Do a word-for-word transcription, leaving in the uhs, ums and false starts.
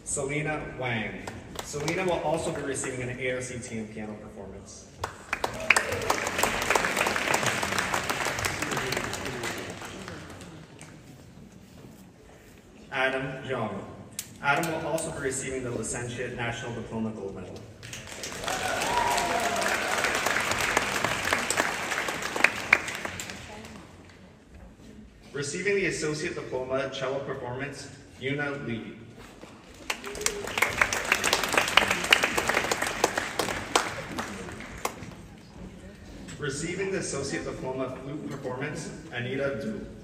Selena Wang. Selena will also be receiving an A R C T in piano performance. Adam Young. Adam will also be receiving the Licentiate National Diploma Gold Medal. Receiving the Associate Diploma Cello Performance, Yuna Lee. Receiving the Associate Diploma Flute Performance, Anita Du.